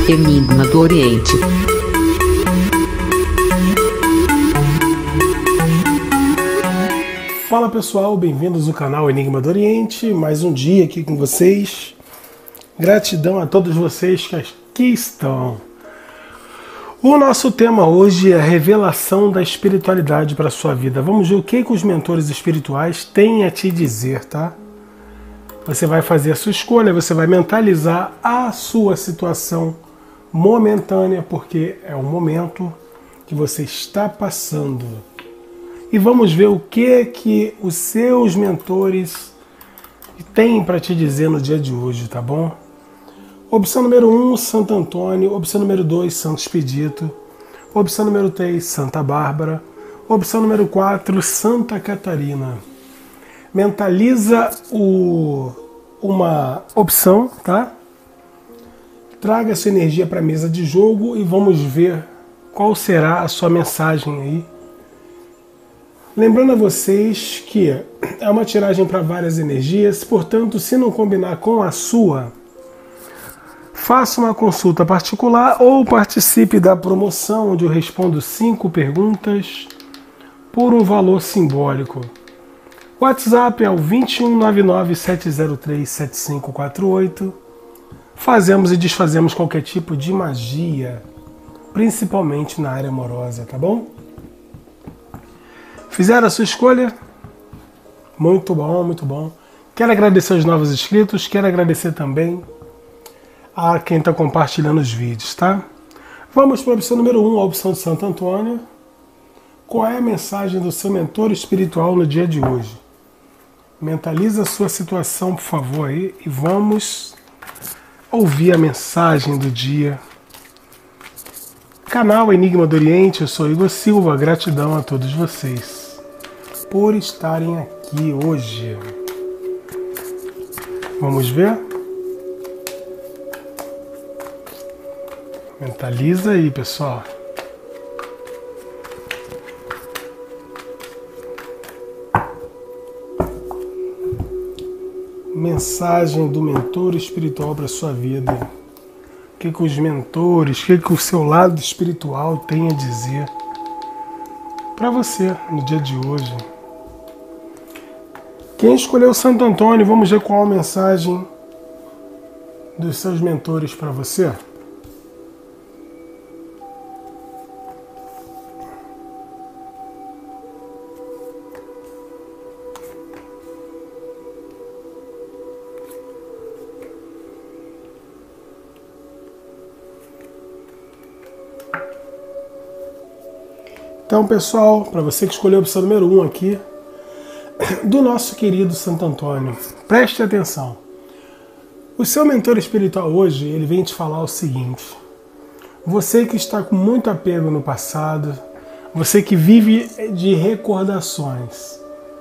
Enigma do Oriente. Fala pessoal, bem-vindos ao canal Enigma do Oriente, mais um dia aqui com vocês. Gratidão a todos vocês que aqui estão. O nosso tema hoje é a revelação da espiritualidade para a sua vida. Vamos ver o que os mentores espirituais têm a te dizer, tá? Você vai fazer a sua escolha, você vai mentalizar a sua situação momentânea, porque é o momento que você está passando. E vamos ver o que os seus mentores têm para te dizer no dia de hoje, tá bom? Opção número 1, Santo Antônio. Opção número 2, Santo Expedito. Opção número 3, Santa Bárbara. Opção número 4, Santa Catarina. Mentaliza uma opção, tá? Traga sua energia para a mesa de jogo e vamos ver qual será a sua mensagem aí. Lembrando a vocês que é uma tiragem para várias energias, portanto, se não combinar com a sua, faça uma consulta particular ou participe da promoção, onde eu respondo 5 perguntas por um valor simbólico. O WhatsApp é o 21997037548. Fazemos e desfazemos qualquer tipo de magia, principalmente na área amorosa, tá bom? Fizeram a sua escolha? Muito bom, muito bom. Quero agradecer aos novos inscritos, quero agradecer também a quem está compartilhando os vídeos, tá? Vamos para a opção número 1, a opção de Santo Antônio. Qual é a mensagem do seu mentor espiritual no dia de hoje? Mentaliza a sua situação, por favor, aí, e vamos ouvir a mensagem do dia. Canal Enigma do Oriente, eu sou Igor Silva, gratidão a todos vocês por estarem aqui hoje. Vamos ver? Mentaliza aí, pessoal. Mensagem do mentor espiritual para a sua vida. O que os mentores, o que o seu lado espiritual tem a dizer para você no dia de hoje. Quem escolheu Santo Antônio, vamos ver qual a mensagem dos seus mentores para você. Então, pessoal, para você que escolheu a opção número 1 aqui, do nosso querido Santo Antônio, preste atenção. O seu mentor espiritual hoje, ele vem te falar o seguinte: você que está com muito apego no passado, você que vive de recordações,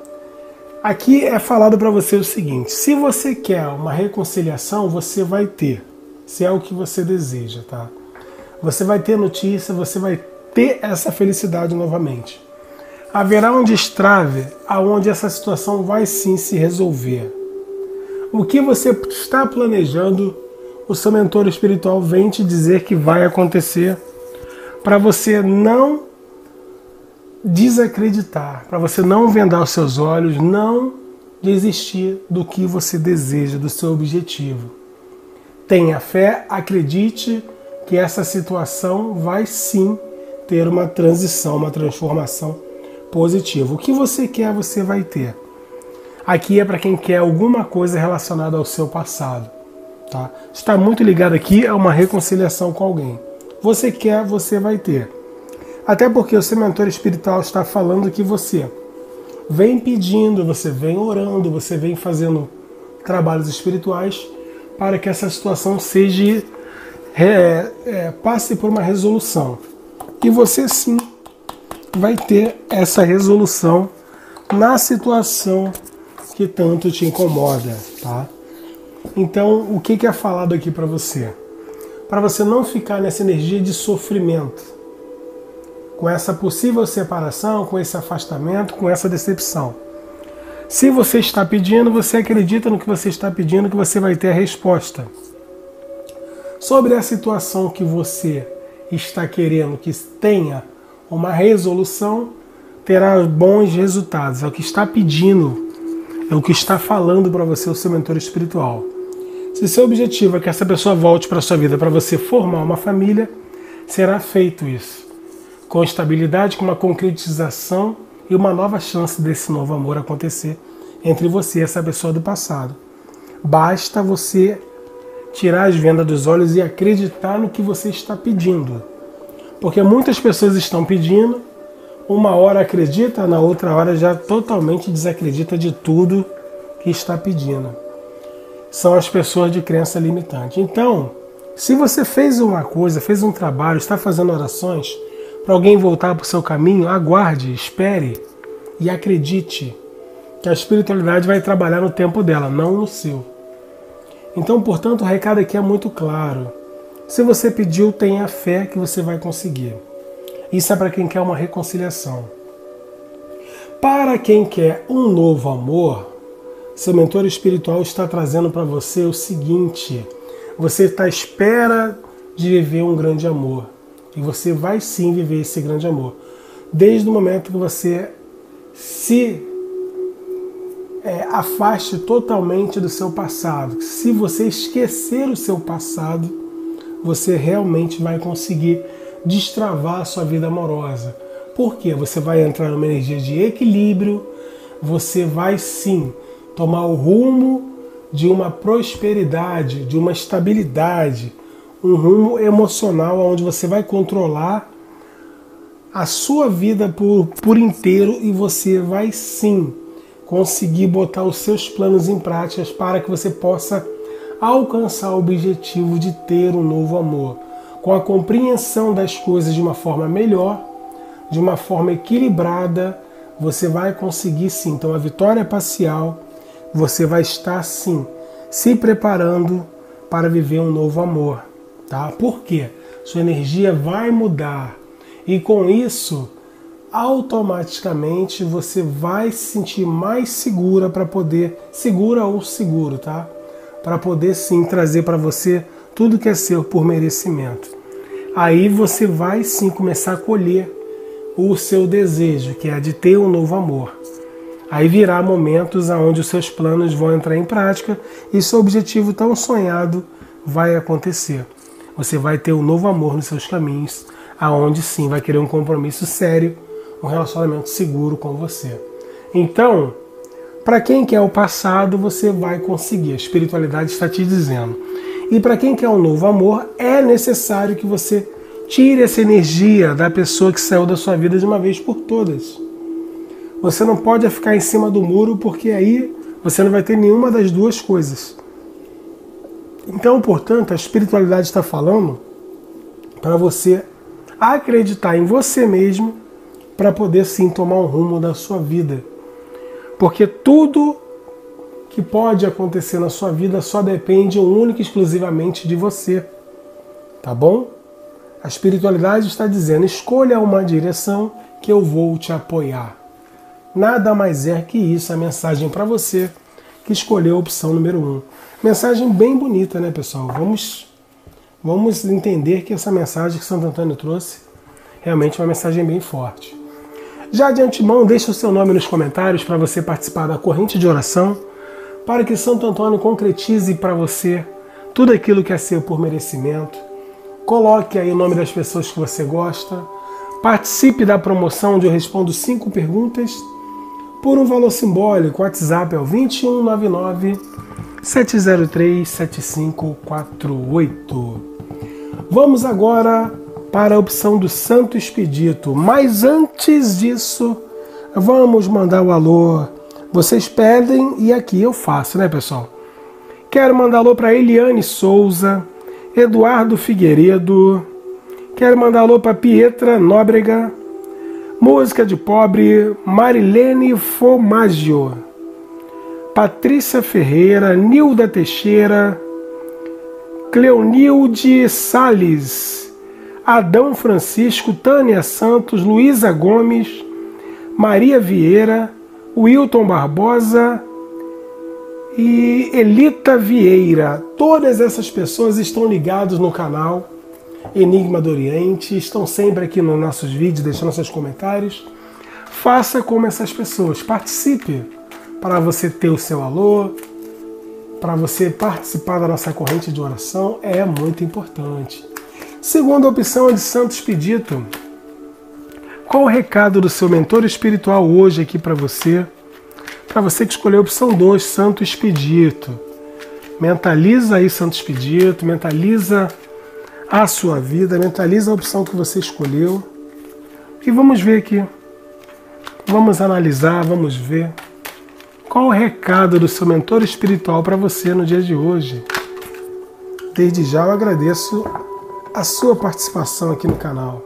aqui é falado para você o seguinte: se você quer uma reconciliação, você vai ter, se é o que você deseja, tá? Você vai ter notícia, você vai ter essa felicidade novamente. Haverá um destrave aonde essa situação vai sim se resolver. O que você está planejando, o seu mentor espiritual vem te dizer que vai acontecer, para você não desacreditar, para você não vendar os seus olhos, não desistir do que você deseja, do seu objetivo. Tenha fé, acredite que essa situação vai sim ter uma transição, uma transformação positiva. O que você quer, você vai ter. Aqui é para quem quer alguma coisa relacionada ao seu passado, tá? Está muito ligado aqui a uma reconciliação com alguém. Você quer, você vai ter. Até porque o seu mentor espiritual está falando que você vem pedindo, você vem orando, você vem fazendo trabalhos espirituais para que essa situação seja passe por uma resolução. E você sim vai ter essa resolução na situação que tanto te incomoda, tá? Então, o que é falado aqui para você? Para você não ficar nessa energia de sofrimento, com essa possível separação, com esse afastamento, com essa decepção. Se você está pedindo, você acredita no que você está pedindo, que você vai ter a resposta. sobre a situação que você está querendo que tenha uma resolução, terá bons resultados. É o que está pedindo, é o que está falando para você o seu mentor espiritual. Se seu objetivo é que essa pessoa volte para a sua vida para você formar uma família, será feito isso. Com estabilidade, com uma concretização e uma nova chance desse novo amor acontecer entre você e essa pessoa do passado. Basta você tirar as vendas dos olhos e acreditar no que você está pedindo. Porque muitas pessoas estão pedindo, uma hora acredita, na outra hora já totalmente desacredita de tudo que está pedindo. São as pessoas de crença limitante. Então, se você fez uma coisa, fez um trabalho, está fazendo orações para alguém voltar para o seu caminho, aguarde, espere e acredite que a espiritualidade vai trabalhar no tempo dela, não no seu. Então, portanto, o recado aqui é muito claro. Se você pediu, tenha fé que você vai conseguir. Isso é para quem quer uma reconciliação. Para quem quer um novo amor, seu mentor espiritual está trazendo para você o seguinte: você está à espera de viver um grande amor. E você vai sim viver esse grande amor. Desde o momento que você se afaste totalmente do seu passado. Se você esquecer o seu passado, você realmente vai conseguir destravar a sua vida amorosa. Por quê? Você vai entrar numa energia de equilíbrio, você vai sim tomar o rumo de uma prosperidade, de uma estabilidade, um rumo emocional onde você vai controlar a sua vida por inteiro e você vai sim conseguir botar os seus planos em prática para que você possa alcançar o objetivo de ter um novo amor. Com a compreensão das coisas de uma forma melhor, de uma forma equilibrada, você vai conseguir sim. Então a vitória parcial, você vai estar sim se preparando para viver um novo amor. Tá? Por quê? Sua energia vai mudar e com isso automaticamente você vai se sentir mais segura para poder, segura ou seguro, tá? Para poder sim trazer para você tudo que é seu por merecimento. Aí você vai sim começar a colher o seu desejo, que é de ter um novo amor. Aí virá momentos onde os seus planos vão entrar em prática e seu objetivo tão sonhado vai acontecer. Você vai ter um novo amor nos seus caminhos, aonde sim vai querer um compromisso sério, um relacionamento seguro com você. Então, para quem quer o passado, você vai conseguir. A espiritualidade está te dizendo. E para quem quer um novo amor, é necessário que você tire essa energia da pessoa que saiu da sua vida de uma vez por todas. Você não pode ficar em cima do muro, porque aí você não vai ter nenhuma das duas coisas. Então, portanto, a espiritualidade está falando para você acreditar em você mesmo para poder sim tomar um rumo da sua vida. Porque tudo que pode acontecer na sua vida só depende única e exclusivamente de você. Tá bom? A espiritualidade está dizendo: escolha uma direção que eu vou te apoiar. Nada mais é que isso, a mensagem para você que escolheu a opção número 1. Mensagem bem bonita, né, pessoal? Vamos entender que essa mensagem que Santo Antônio trouxe realmente é uma mensagem bem forte. Já de antemão, deixe o seu nome nos comentários para você participar da corrente de oração, para que Santo Antônio concretize para você tudo aquilo que é seu por merecimento. Coloque aí o nome das pessoas que você gosta. Participe da promoção onde eu respondo 5 perguntas por um valor simbólico. O WhatsApp é o 2199 703 7548. Vamos agora para a opção do Santo Expedito. Mas antes disso, vamos mandar o alô. Vocês pedem e aqui eu faço, né, pessoal? Quero mandar alô para Eliane Souza, Eduardo Figueiredo. Quero mandar alô para Pietra Nóbrega, Música de Pobre, Marilene Fomaggio, Patrícia Ferreira, Nilda Teixeira, Cleonilde Salles, Adão Francisco, Tânia Santos, Luísa Gomes, Maria Vieira, Wilton Barbosa, e Elita Vieira. Todas essas pessoas estão ligadas no canal Enigma do Oriente, estão sempre aqui nos nossos vídeos, deixando seus comentários. Faça como essas pessoas, participe para você ter o seu alô, para você participar da nossa corrente de oração, é muito importante. Segunda opção é de Santo Expedito. Qual o recado do seu mentor espiritual hoje aqui para você? Para você que escolheu a opção 2, Santo Expedito. Mentaliza aí Santo Expedito, mentaliza a sua vida, mentaliza a opção que você escolheu. E vamos ver aqui. Vamos analisar, vamos ver. Qual o recado do seu mentor espiritual para você no dia de hoje? Desde já eu agradeço a sua participação aqui no canal.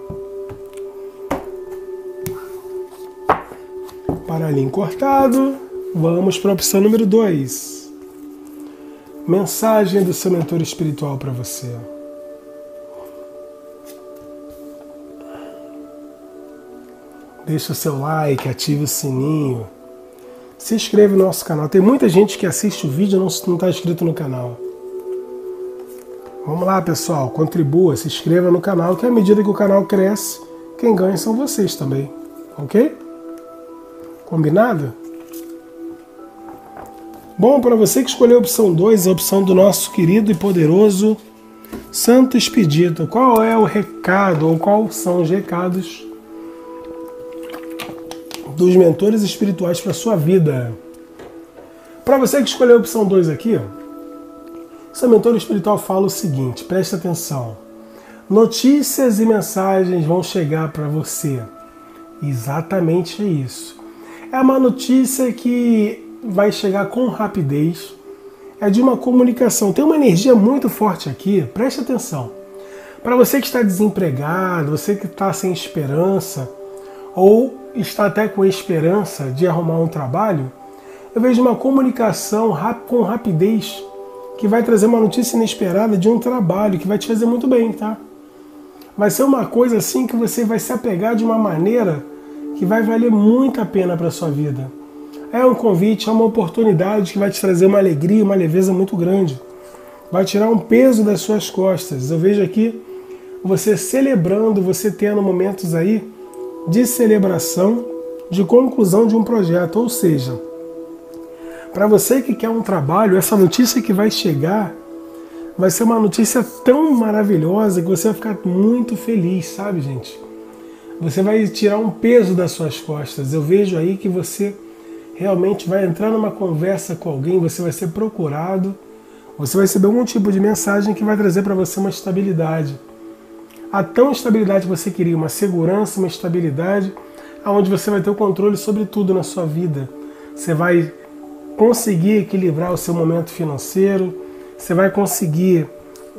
Baralhinho cortado. Vamos para a opção número 2. Mensagem do seu mentor espiritual para você. Deixa o seu like, ative o sininho. Se inscreve no nosso canal. Tem muita gente que assiste o vídeo e não está inscrito no canal. Vamos lá, pessoal. Contribua, se inscreva no canal, que à medida que o canal cresce, quem ganha são vocês também. Ok? Combinado? Bom, para você que escolheu a opção 2, a opção do nosso querido e poderoso Santo Expedito. Qual é o recado, ou quais são os recados dos mentores espirituais para a sua vida? Para você que escolheu a opção 2 aqui, seu mentor espiritual fala o seguinte, preste atenção. Notícias e mensagens vão chegar para você. Exatamente isso. É uma notícia que vai chegar com rapidez. É de uma comunicação. Tem uma energia muito forte aqui, preste atenção. Para você que está desempregado, você que está sem esperança, ou está até com esperança de arrumar um trabalho, eu vejo uma comunicação com rapidez que vai trazer uma notícia inesperada de um trabalho que vai te fazer muito bem, tá? Vai ser uma coisa assim que você vai se apegar de uma maneira que vai valer muito a pena para a sua vida. É um convite, é uma oportunidade que vai te trazer uma alegria, uma leveza muito grande. Vai tirar um peso das suas costas. Eu vejo aqui você celebrando, você tendo momentos aí de celebração, de conclusão de um projeto. Ou seja, para você que quer um trabalho, essa notícia que vai chegar vai ser uma notícia tão maravilhosa que você vai ficar muito feliz, sabe, gente? Você vai tirar um peso das suas costas. Eu vejo aí que você realmente vai entrar numa conversa com alguém, você vai ser procurado, você vai receber algum tipo de mensagem que vai trazer para você uma estabilidade. A tão estabilidade que você queria, uma segurança, uma estabilidade, onde você vai ter o controle sobre tudo na sua vida. Você vai conseguir equilibrar o seu momento financeiro, você vai conseguir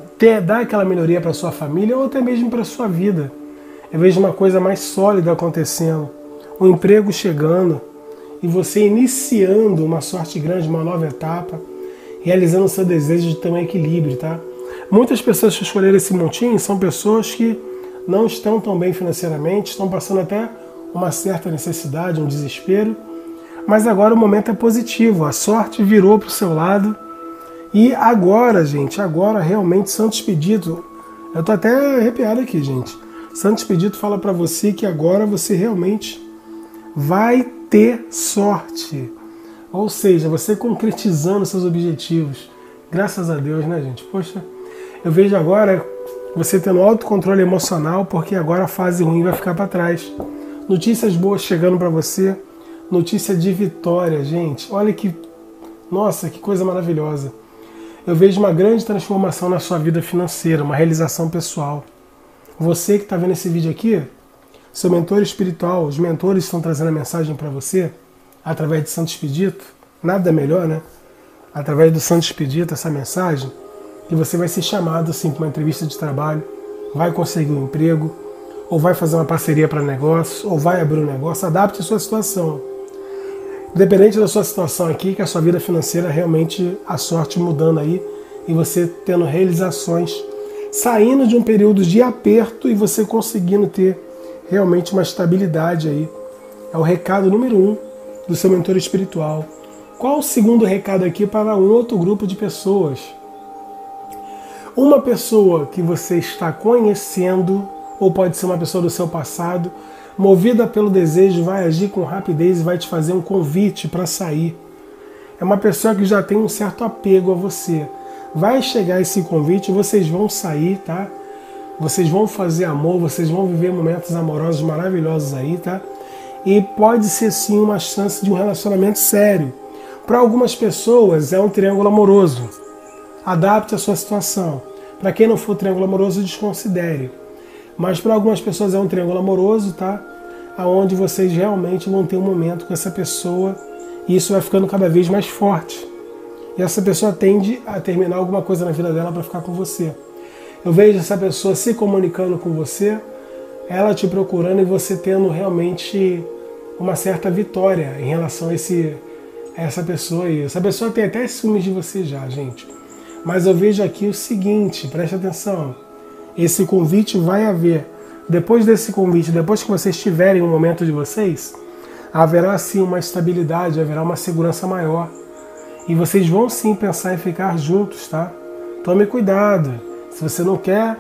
dar aquela melhoria para sua família ou até mesmo para sua vida. Eu vejo uma coisa mais sólida acontecendo, um emprego chegando e você iniciando uma sorte grande, uma nova etapa, realizando o seu desejo de ter um equilíbrio, tá? Muitas pessoas que escolheram esse montinho são pessoas que não estão tão bem financeiramente, estão passando até uma certa necessidade, um desespero, mas agora o momento é positivo, a sorte virou para o seu lado e agora, gente, agora realmente Santo Expedito, eu tô até arrepiado aqui, gente. Santo Expedito fala para você que agora você realmente vai ter sorte. Ou seja, você concretizando seus objetivos. Graças a Deus, né, gente? Poxa, eu vejo agora você tendo autocontrole emocional, porque agora a fase ruim vai ficar para trás. Notícias boas chegando para você. Notícia de vitória, gente. Olha que... Nossa, que coisa maravilhosa. Eu vejo uma grande transformação na sua vida financeira, uma realização pessoal. Você que está vendo esse vídeo aqui, seu mentor espiritual, os mentores estão trazendo a mensagem para você através de Santo Expedito. Nada melhor, né? Através do Santo Expedito, essa mensagem, que você vai ser chamado assim para uma entrevista de trabalho, vai conseguir um emprego, ou vai fazer uma parceria para negócio, ou vai abrir um negócio. Adapte a sua situação. Independente da sua situação aqui, que a sua vida financeira realmente, a sorte mudando aí, e você tendo realizações, saindo de um período de aperto e você conseguindo ter realmente uma estabilidade aí. É o recado número 1 do seu mentor espiritual. Qual o segundo recado aqui para um outro grupo de pessoas? Uma pessoa que você está conhecendo, ou pode ser uma pessoa do seu passado, movida pelo desejo, vai agir com rapidez e vai te fazer um convite para sair. É uma pessoa que já tem um certo apego a você. Vai chegar esse convite, vocês vão sair, tá? Vocês vão fazer amor, vocês vão viver momentos amorosos maravilhosos aí, tá? E pode ser sim uma chance de um relacionamento sério. Para algumas pessoas é um triângulo amoroso. Adapte a sua situação. Para quem não for triângulo amoroso, desconsidere. Mas para algumas pessoas é um triângulo amoroso, tá? Aonde vocês realmente vão ter um momento com essa pessoa e isso vai ficando cada vez mais forte. E essa pessoa tende a terminar alguma coisa na vida dela para ficar com você. Eu vejo essa pessoa se comunicando com você, ela te procurando e você tendo realmente uma certa vitória em relação a essa pessoa aí. Essa pessoa tem até ciúmes de você já, gente. Mas eu vejo aqui o seguinte, preste atenção. Esse convite vai haver. Depois desse convite, depois que vocês tiverem um momento de vocês, haverá sim uma estabilidade, haverá uma segurança maior. E vocês vão sim pensar em ficar juntos, tá? Tome cuidado. Se você não quer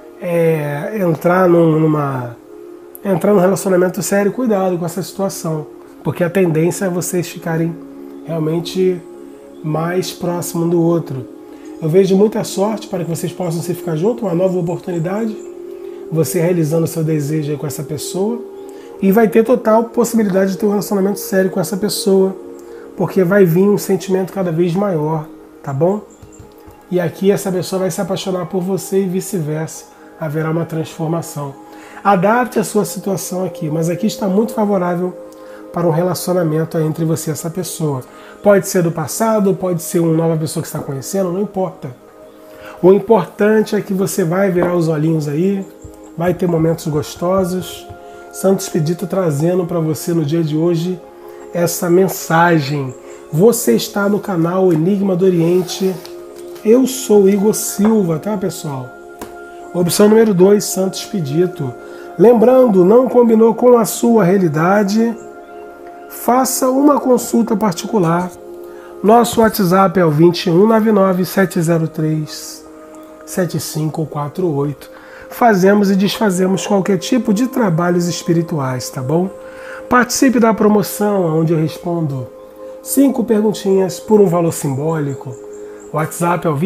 entrar num relacionamento sério, cuidado com essa situação. Porque a tendência é vocês ficarem realmente mais próximo um do outro. Eu vejo muita sorte para que vocês possam se ficar juntos, uma nova oportunidade, você realizando o seu desejo aí com essa pessoa, e vai ter total possibilidade de ter um relacionamento sério com essa pessoa, porque vai vir um sentimento cada vez maior, tá bom? E aqui essa pessoa vai se apaixonar por você e vice-versa, haverá uma transformação. Adapte a sua situação aqui, mas aqui está muito favorável para um relacionamento entre você e essa pessoa. Pode ser do passado, pode ser uma nova pessoa que você está conhecendo, não importa. O importante é que você vai virar os olhinhos aí, vai ter momentos gostosos. Santo Expedito trazendo para você no dia de hoje essa mensagem. Você está no canal Enigma do Oriente. Eu sou Igor Silva, tá, pessoal? Opção número 2, Santo Expedito. Lembrando, não combinou com a sua realidade? Faça uma consulta particular. Nosso WhatsApp é o 2199-703-7548. Fazemos e desfazemos qualquer tipo de trabalhos espirituais, tá bom? Participe da promoção, onde eu respondo 5 perguntinhas por um valor simbólico. O WhatsApp é o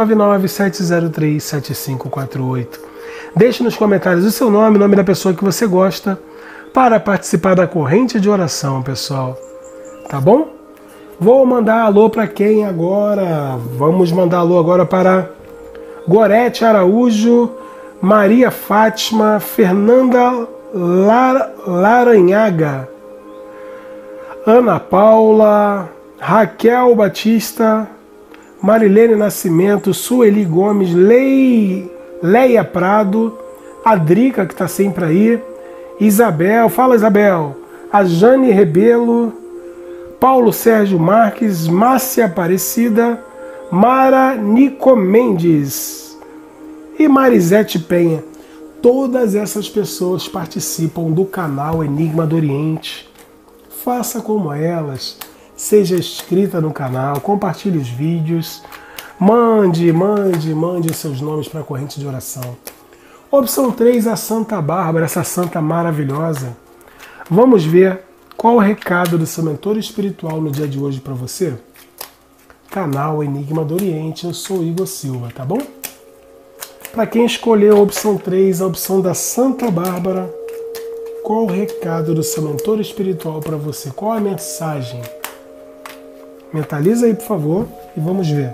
2199-703-7548. Deixe nos comentários o seu nome, o nome da pessoa que você gosta, para participar da corrente de oração, pessoal. Tá bom? Vou mandar alô para quem agora? Vamos mandar alô agora para Gorete Araújo, Maria Fátima, Fernanda Laranhaga, Ana Paula, Raquel Batista, Marilene Nascimento, Sueli Gomes, Leia Prado, Adrica, que está sempre aí, Isabel, fala Isabel, a Jane Rebelo, Paulo Sérgio Marques, Márcia Aparecida, Mara Nico Mendes e Marisete Penha. Todas essas pessoas participam do canal Enigma do Oriente. Faça como elas, seja inscrita no canal, compartilhe os vídeos, mande seus nomes para a corrente de oração. Opção 3, a Santa Bárbara, essa santa maravilhosa. Vamos ver qual o recado do seu mentor espiritual no dia de hoje para você? Canal Enigma do Oriente, eu sou Igor Silva, tá bom? Para quem escolheu a opção 3, a opção da Santa Bárbara, qual o recado do seu mentor espiritual para você? Qual a mensagem? Mentaliza aí, por favor, e vamos ver.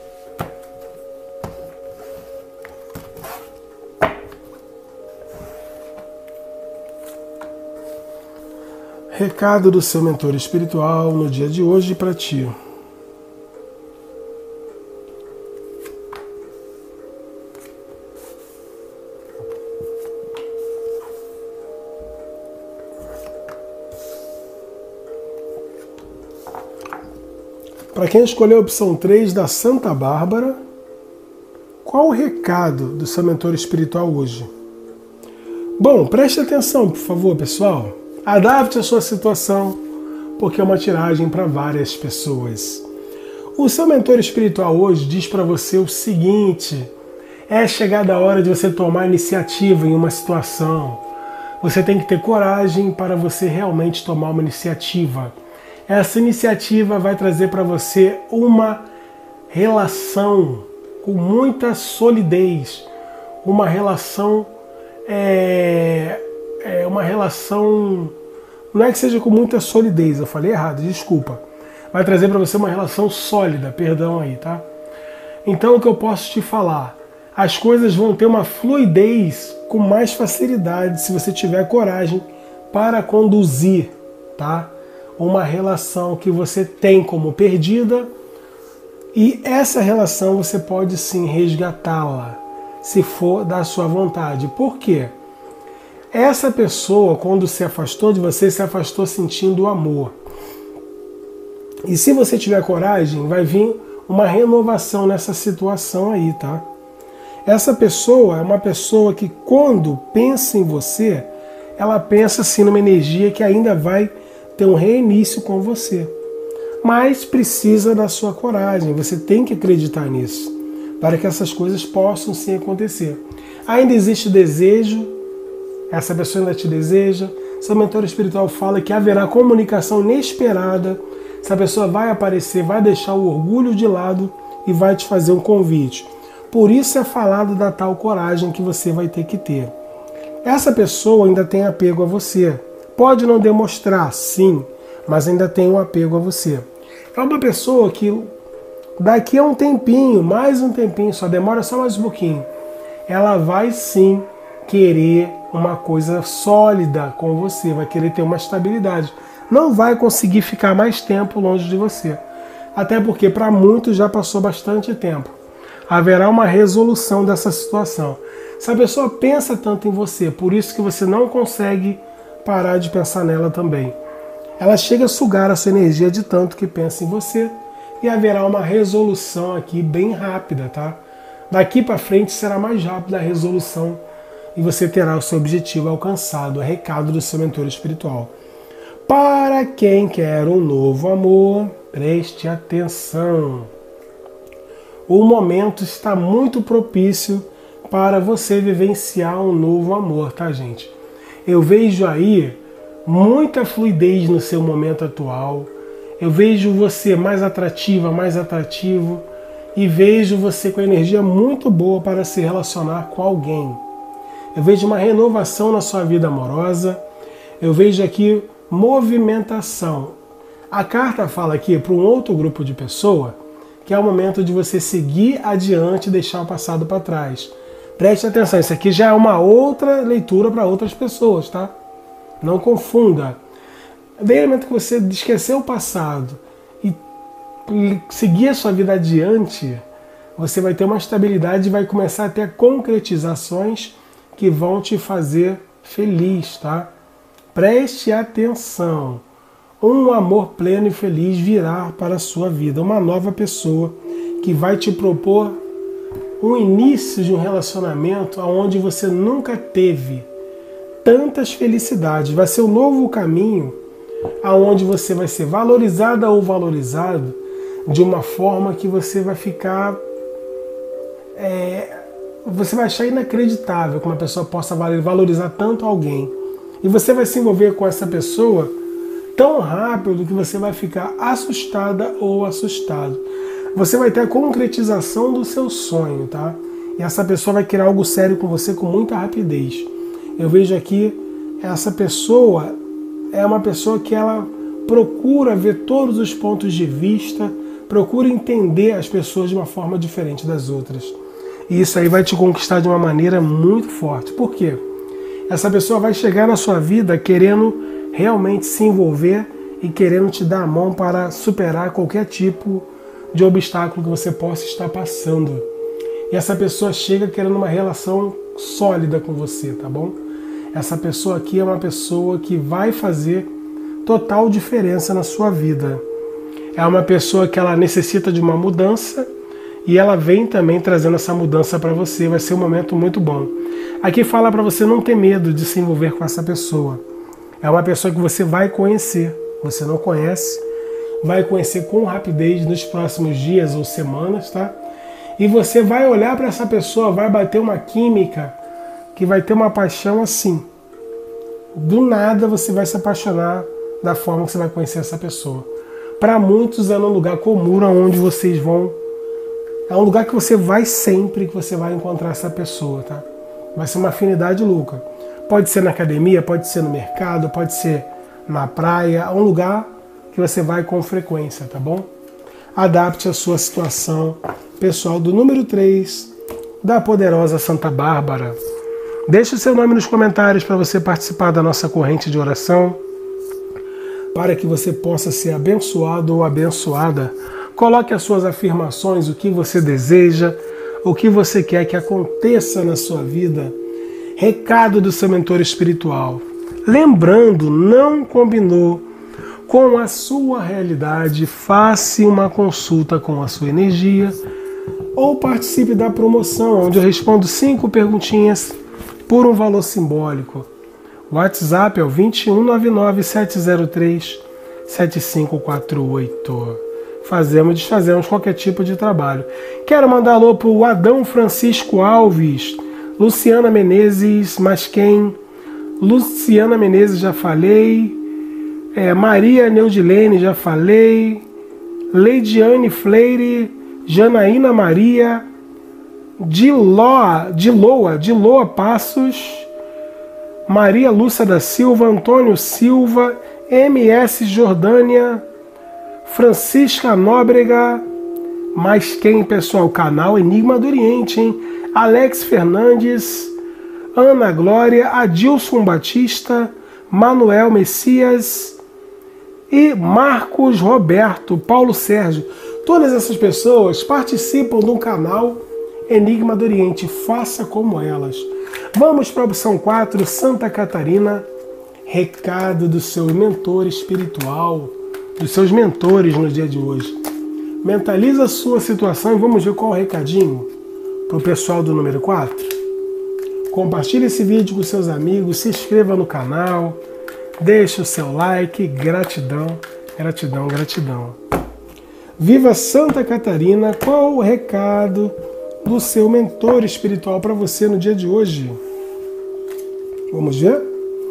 Recado do seu mentor espiritual no dia de hoje para ti. Para quem escolheu a opção 3 da Santa Bárbara, qual o recado do seu mentor espiritual hoje? Bom, preste atenção, por favor, pessoal. Adapte a sua situação porque é uma tiragem para várias pessoas. O seu mentor espiritual hoje diz para você o seguinte: é chegada a hora de você tomar iniciativa em uma situação. Você tem que ter coragem para você realmente tomar uma iniciativa. Essa iniciativa vai trazer para você uma relação com muita solidez, uma relação não é que seja com muita solidez, eu falei errado, desculpa. Vai trazer para você uma relação sólida, perdão aí, tá? Então o que eu posso te falar? As coisas vão ter uma fluidez com mais facilidade se você tiver coragem para conduzir, tá? Uma relação que você tem como perdida, e essa relação você pode sim resgatá-la, se for da sua vontade. Por quê? Essa pessoa, quando se afastou de você, se afastou sentindo o amor. E se você tiver coragem, vai vir uma renovação nessa situação aí, tá? Essa pessoa é uma pessoa que, quando pensa em você, ela pensa assim numa energia que ainda vai ter um reinício com você. Mas precisa da sua coragem, você tem que acreditar nisso, para que essas coisas possam sim acontecer. Ainda existe desejo, essa pessoa ainda te deseja, seu mentor espiritual fala que haverá comunicação inesperada, essa pessoa vai aparecer, vai deixar o orgulho de lado e vai te fazer um convite. Por isso é falado da tal coragem que você vai ter que ter. Essa pessoa ainda tem apego a você, pode não demonstrar, sim, mas ainda tem um apego a você. É uma pessoa que daqui a um tempinho, mais um tempinho, só demora só mais um pouquinho, ela vai sim querer uma coisa sólida com você, vai querer ter uma estabilidade. Não vai conseguir ficar mais tempo longe de você. Até porque para muitos já passou bastante tempo. Haverá uma resolução dessa situação. Se a pessoa pensa tanto em você, por isso que você não consegue parar de pensar nela também. Ela chega a sugar a sua energia de tanto que pensa em você, e haverá uma resolução aqui bem rápida, tá? Daqui para frente será mais rápida a resolução e você terá o seu objetivo alcançado, é recado do seu mentor espiritual. Para quem quer um novo amor, preste atenção. O momento está muito propício para você vivenciar um novo amor, tá, gente? Eu vejo aí muita fluidez no seu momento atual. Eu vejo você mais atrativa, mais atrativo, e vejo você com energia muito boa para se relacionar com alguém. Eu vejo uma renovação na sua vida amorosa. Eu vejo aqui movimentação. A carta fala aqui para um outro grupo de pessoa que é o momento de você seguir adiante e deixar o passado para trás. Preste atenção, isso aqui já é uma outra leitura para outras pessoas, tá? Não confunda. Desde o momento que você esquecer o passado e seguir a sua vida adiante, você vai ter uma estabilidade e vai começar a ter concretizações que vão te fazer feliz, tá? Preste atenção. Um amor pleno e feliz virá para a sua vida. Uma nova pessoa que vai te propor um início de um relacionamento onde você nunca teve tantas felicidades. Vai ser um novo caminho aonde você vai ser valorizada ou valorizado de uma forma que você vai ficar... você vai achar inacreditável que uma pessoa possa valorizar tanto alguém. E você vai se envolver com essa pessoa tão rápido que você vai ficar assustada ou assustado. Você vai ter a concretização do seu sonho, tá? E essa pessoa vai criar algo sério com você com muita rapidez. Eu vejo aqui, essa pessoa é uma pessoa que ela procura ver todos os pontos de vista, procura entender as pessoas de uma forma diferente das outras. E isso aí vai te conquistar de uma maneira muito forte. Por quê? Essa pessoa vai chegar na sua vida querendo realmente se envolver e querendo te dar a mão para superar qualquer tipo de obstáculo que você possa estar passando. E essa pessoa chega querendo uma relação sólida com você, tá bom? Essa pessoa aqui é uma pessoa que vai fazer total diferença na sua vida. É uma pessoa que ela necessita de uma mudança e ela vem também trazendo essa mudança para você. Vai ser um momento muito bom. Aqui fala para você não ter medo de se envolver com essa pessoa. É uma pessoa que você vai conhecer. você não conhece, vai conhecer com rapidez nos próximos dias ou semanas, tá? E você vai olhar para essa pessoa, vai bater uma química, que vai ter uma paixão assim. Do nada você vai se apaixonar da forma que você vai conhecer essa pessoa. Para muitos é num lugar comum onde vocês vão. É um lugar que você vai sempre, que você vai encontrar essa pessoa, tá? Vai ser uma afinidade louca. Pode ser na academia, pode ser no mercado, pode ser na praia. É um lugar que você vai com frequência, tá bom? Adapte a sua situação pessoal do número 3 da poderosa Santa Bárbara. Deixe o seu nome nos comentários para você participar da nossa corrente de oração, para que você possa ser abençoado ou abençoada. Coloque as suas afirmações, o que você deseja, o que você quer que aconteça na sua vida. Recado do seu mentor espiritual. Lembrando, não combinou com a sua realidade, faça uma consulta com a sua energia ou participe da promoção, onde eu respondo 5 perguntinhas por um valor simbólico. O WhatsApp é o 2199-703-7548. Fazemos e desfazemos qualquer tipo de trabalho. Quero mandar alô para o Adão Francisco Alves, Luciana Menezes, mas quem? Luciana Menezes, já falei. Maria Neudilene, já falei. Leidiane Fleire, Janaína Maria, Diloa Passos, Maria Lúcia da Silva, Antônio Silva, MS Jordânia, Francisca Nóbrega, mais quem, pessoal? Canal Enigma do Oriente, hein? Alex Fernandes, Ana Glória, Adilson Batista, Manuel Messias e Marcos Roberto, Paulo Sérgio. Todas essas pessoas participam do canal Enigma do Oriente. Faça como elas. Vamos para a opção 4, Santa Catarina. Recado do seu mentor espiritual, dos seus mentores no dia de hoje. Mentaliza a sua situação e vamos ver qual é o recadinho para o pessoal do número 4. Compartilhe esse vídeo com seus amigos, se inscreva no canal, deixe o seu like. Gratidão, gratidão, gratidão. Viva Santa Catarina! Qual o recado do seu mentor espiritual para você no dia de hoje? Vamos ver?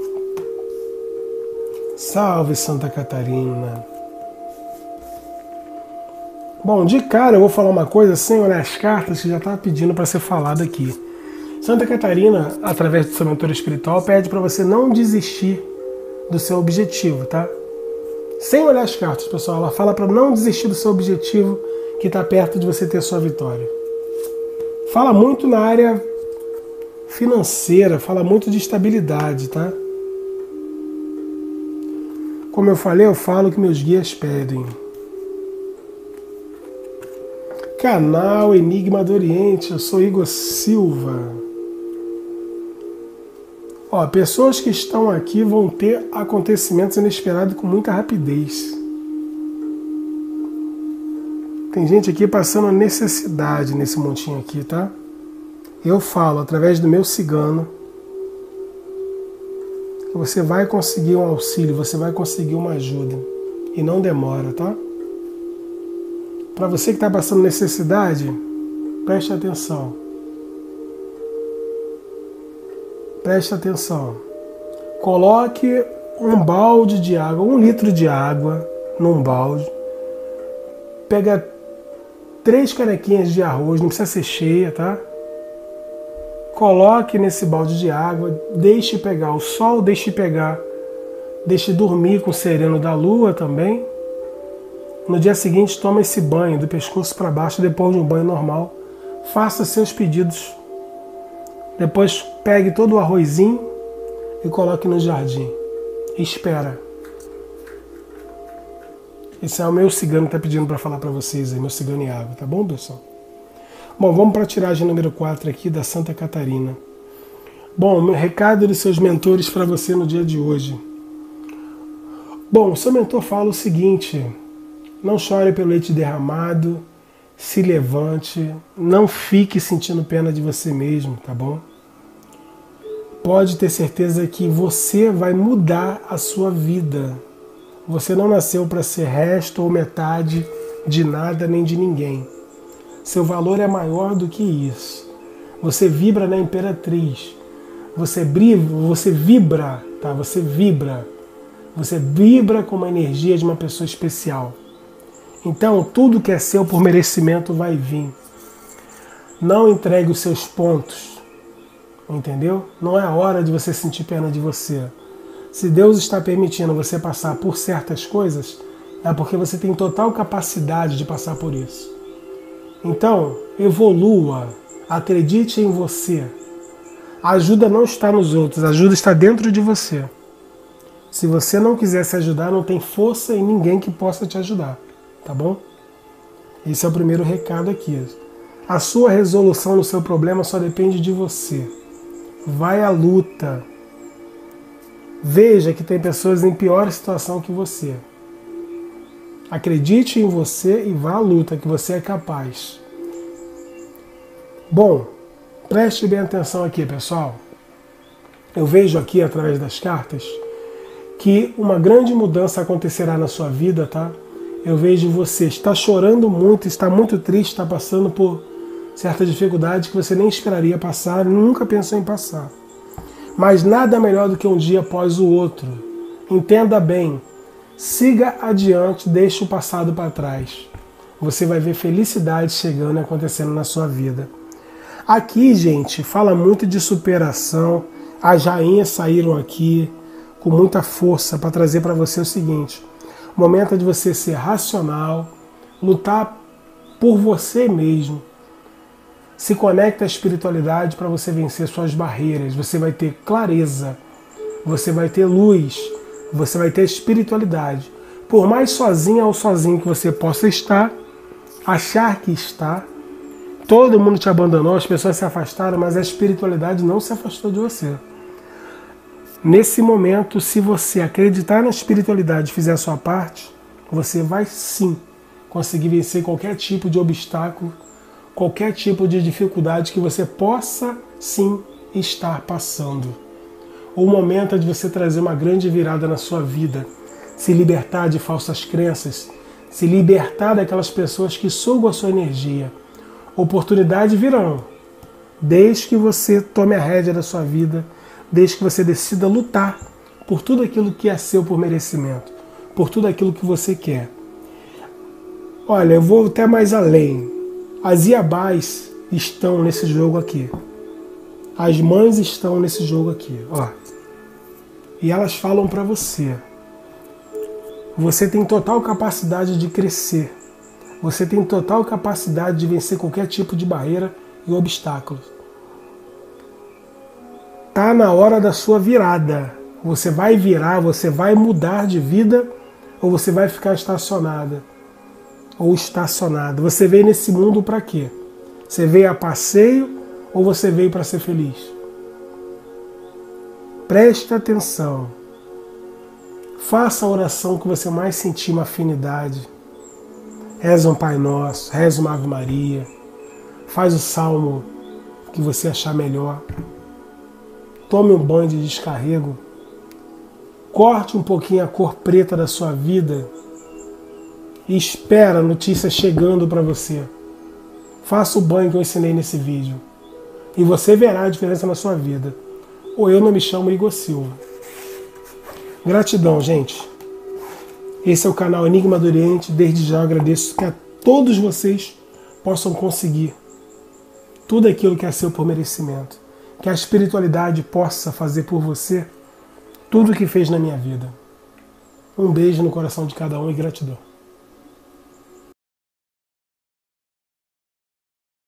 Salve Santa Catarina! Bom, de cara eu vou falar uma coisa sem olhar as cartas que já estava pedindo para ser falado aqui. Santa Catarina, através do seu mentor espiritual, pede para você não desistir do seu objetivo, tá? Sem olhar as cartas, pessoal, ela fala para não desistir do seu objetivo que está perto de você ter sua vitória. Fala muito na área financeira, fala muito de estabilidade, tá? Como eu falei, eu falo o que meus guias pedem. Canal Enigma do Oriente, eu sou Igor Silva. Ó, pessoas que estão aqui vão ter acontecimentos inesperados com muita rapidez. Tem gente aqui passando necessidade nesse montinho aqui, tá? Eu falo através do meu cigano que você vai conseguir um auxílio, você vai conseguir uma ajuda. E não demora, tá? Para você que está passando necessidade, preste atenção. Preste atenção. Coloque um balde de água, 1 litro de água num balde. Pega 3 canequinhas de arroz, não precisa ser cheia, tá? Coloque nesse balde de água, deixe pegar o sol, deixe dormir com o sereno da lua também. No dia seguinte, toma esse banho do pescoço para baixo, depois de um banho normal. Faça seus pedidos. Depois pegue todo o arrozinho e coloque no jardim. Espera. Esse é o meu cigano que está pedindo para falar para vocês aí, meu cigano e água, tá bom, pessoal? Bom, vamos para a tiragem número 4 aqui da Santa Catarina. Bom, meu recado dos seus mentores para você no dia de hoje. Bom, o seu mentor fala o seguinte: não chore pelo leite derramado, se levante, não fique sentindo pena de você mesmo, tá bom? Pode ter certeza que você vai mudar a sua vida. Você não nasceu para ser resto ou metade de nada nem de ninguém. Seu valor é maior do que isso. Você vibra na Imperatriz. Você vibra, tá? Você vibra com uma energia de uma pessoa especial. Então, tudo que é seu por merecimento vai vir. Não entregue os seus pontos. Entendeu? Não é a hora de você sentir pena de você. Se Deus está permitindo você passar por certas coisas, é porque você tem total capacidade de passar por isso. Então, evolua, acredite em você. A ajuda não está nos outros, a ajuda está dentro de você. Se você não quiser se ajudar, não tem força em ninguém que possa te ajudar, tá bom? Esse é o primeiro recado aqui. A sua resolução no seu problema só depende de você. Vai à luta. Veja que tem pessoas em pior situação que você. Acredite em você e vá à luta, que você é capaz. Bom, preste bem atenção aqui, pessoal. Eu vejo aqui, através das cartas, que uma grande mudança acontecerá na sua vida, tá? Eu vejo você está chorando muito, está muito triste, está passando por certa dificuldade que você nem esperaria passar, nunca pensou em passar. Mas nada melhor do que um dia após o outro. Entenda bem, siga adiante, deixe o passado para trás. Você vai ver felicidade chegando e acontecendo na sua vida. Aqui, gente, fala muito de superação. As rainhas saíram aqui com muita força para trazer para você o seguinte: o momento é de você ser racional, lutar por você mesmo. Se conecta à espiritualidade para você vencer suas barreiras. Você vai ter clareza, você vai ter luz, você vai ter espiritualidade. Por mais sozinha ou sozinho que você possa estar, achar que está, todo mundo te abandonou, as pessoas se afastaram, mas a espiritualidade não se afastou de você. Nesse momento, se você acreditar na espiritualidade e fizer a sua parte, você vai sim conseguir vencer qualquer tipo de obstáculo, qualquer tipo de dificuldade que você possa sim estar passando. O momento é de você trazer uma grande virada na sua vida, se libertar de falsas crenças, se libertar daquelas pessoas que sugam a sua energia. Oportunidades virão, desde que você tome a rédea da sua vida, desde que você decida lutar por tudo aquilo que é seu por merecimento, por tudo aquilo que você quer. Olha, eu vou até mais além. As Iabás estão nesse jogo aqui. As mães estão nesse jogo aqui, ó. E elas falam para você. Você tem total capacidade de crescer. Você tem total capacidade de vencer qualquer tipo de barreira e obstáculo. Tá na hora da sua virada. Você vai virar, você vai mudar de vida ou você vai ficar estacionada. Ou estacionado. Você veio nesse mundo para quê? Você veio a passeio ou você veio para ser feliz? Preste atenção. Faça a oração que você mais sentir uma afinidade. Reza um Pai Nosso, reza uma Ave Maria. Faz o salmo que você achar melhor. Tome um banho de descarrego. Corte um pouquinho a cor preta da sua vida. E espera a notícia chegando para você. Faça o banho que eu ensinei nesse vídeo. E você verá a diferença na sua vida. Ou eu não me chamo Igor Silva. Gratidão, gente. Esse é o canal Enigma do Oriente. Desde já agradeço que a todos vocês possam conseguir tudo aquilo que é seu por merecimento. Que a espiritualidade possa fazer por você tudo o que fez na minha vida. Um beijo no coração de cada um e gratidão.